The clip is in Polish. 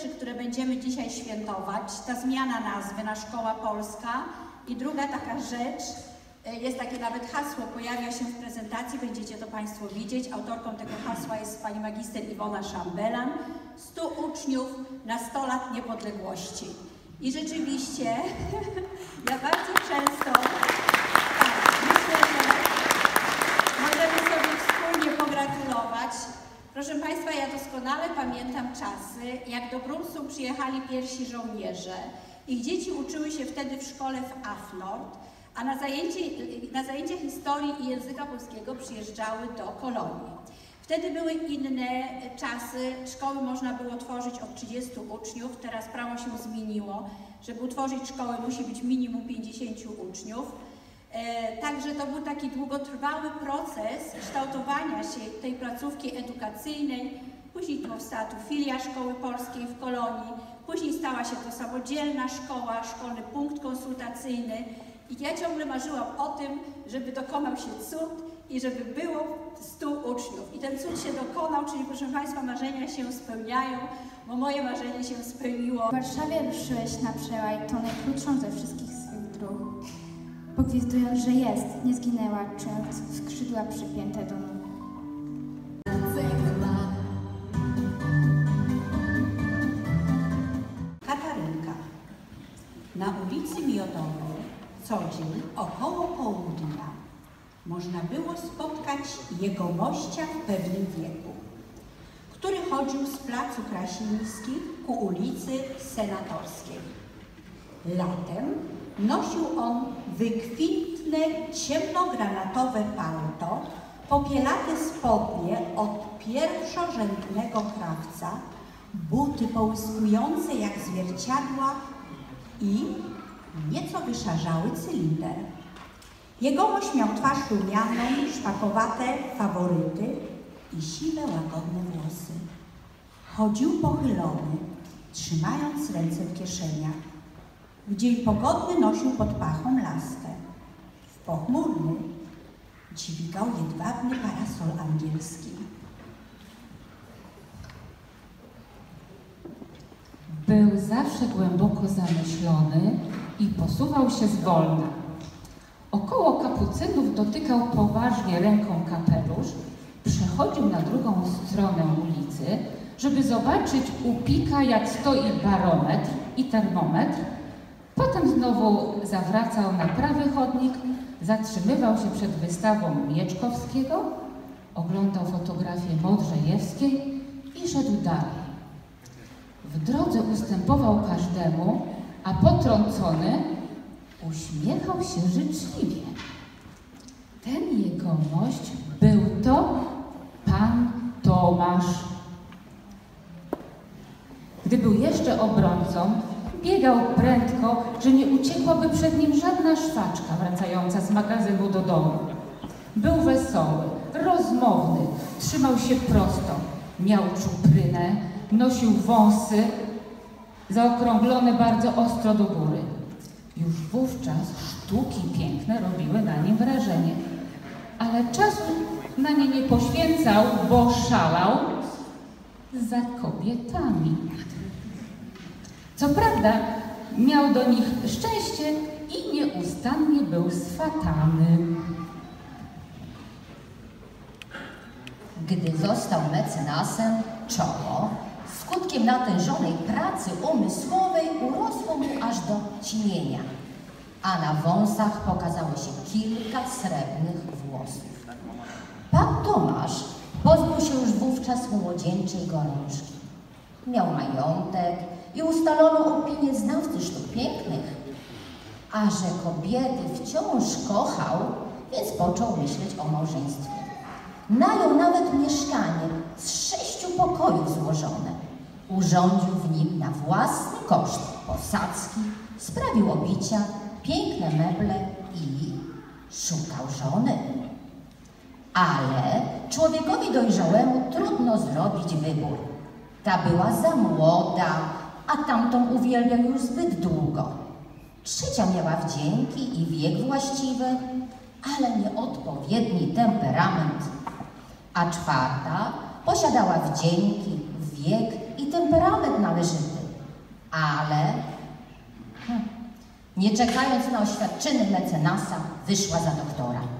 rzeczy, które będziemy dzisiaj świętować. Ta zmiana nazwy na Szkoła Polska i druga taka rzecz, jest takie nawet hasło, pojawia się w prezentacji, będziecie to Państwo widzieć. Autorką tego hasła jest pani magister Iwona Szambelan. 100 uczniów na 100 lat niepodległości. I rzeczywiście, ja bardzo często, myślę, że możemy sobie wspólnie pogratulować. Proszę Państwa, ja doskonale pamiętam czasy, jak do Brunsu przyjechali pierwsi żołnierze. Ich dzieci uczyły się wtedy w szkole w Afnord, a na zajęcia historii i języka polskiego przyjeżdżały do Kolonii. Wtedy były inne czasy, szkoły można było tworzyć od 30 uczniów, teraz prawo się zmieniło. Żeby utworzyć szkołę, musi być minimum 50 uczniów. Także to był taki długotrwały proces kształtowania się tej placówki edukacyjnej. Później powstała tu filia Szkoły Polskiej w Kolonii, później stała się to samodzielna szkoła, szkolny punkt konsultacyjny. I ja ciągle marzyłam o tym, żeby dokonał się cud i żeby było 100 uczniów. I ten cud się dokonał, czyli proszę Państwa, marzenia się spełniają, bo moje marzenie się spełniło. W Warszawie ruszyłeś na przełaj tą najkrótszą ze wszystkich swych dróg. Pogwizdując, że jest, nie zginęła, czując skrzydła przypięte do nóg. Katarynka. Na ulicy Miodowej co dzień około południa można było spotkać jegomościa w pewnym wieku, który chodził z placu Krasińskich ku ulicy Senatorskiej. Latem nosił on wykwintne, ciemnogranatowe palto, popielate spodnie od pierwszorzędnego krawca, buty połyskujące jak zwierciadła i nieco wyszarzały cylinder. Jegomość miał twarz rumianą, szpakowate faworyty i siwe, łagodne włosy. Chodził pochylony, trzymając ręce w kieszeniach. W dzień pogodny nosił pod pachą laskę. W pochmurny dźwigał jedwabny parasol angielski. Był zawsze głęboko zamyślony i posuwał się zwolna. Około kapucynów dotykał poważnie ręką kapelusz, przechodził na drugą stronę ulicy, żeby zobaczyć u pika, jak stoi barometr i termometr. Potem znowu zawracał na prawy chodnik, zatrzymywał się przed wystawą Mieczkowskiego, oglądał fotografię Modrzejewskiej i szedł dalej. W drodze ustępował każdemu, a potrącony uśmiechał się życzliwie. Ten jegomość był to pan Tomasz. Gdy był jeszcze obrońcą, biegał prędko, że nie uciekłaby przed nim żadna szwaczka wracająca z magazynu do domu. Był wesoły, rozmowny, trzymał się prosto, miał czuprynę, nosił wąsy zaokrąglone bardzo ostro do góry. Już wówczas sztuki piękne robiły na nim wrażenie, ale czasu na nie nie poświęcał, bo szalał za kobietami. Co prawda miał do nich szczęście i nieustannie był swatany. Gdy został mecenasem, czoło, skutkiem natężonej pracy umysłowej, urosło mu aż do ćmienia, a na wąsach pokazało się kilka srebrnych włosów. Pan Tomasz pozbył się już wówczas młodzieńczej gorączki. Miał majątek i ustaloną opinię znawcy sztuk pięknych, a że kobiety wciąż kochał, więc począł myśleć o małżeństwie. Najął nawet mieszkanie z 6 pokojów złożone. Urządził w nim na własny koszt posadzki, sprawił obicia, piękne meble i szukał żony. Ale człowiekowi dojrzałemu trudno zrobić wybór. Ta była za młoda, a tamtą uwielbiał już zbyt długo. Trzecia miała wdzięki i wiek właściwy, ale nieodpowiedni temperament. A czwarta posiadała wdzięki, wiek i temperament należyty, ale nie czekając na oświadczyny mecenasa, wyszła za doktora.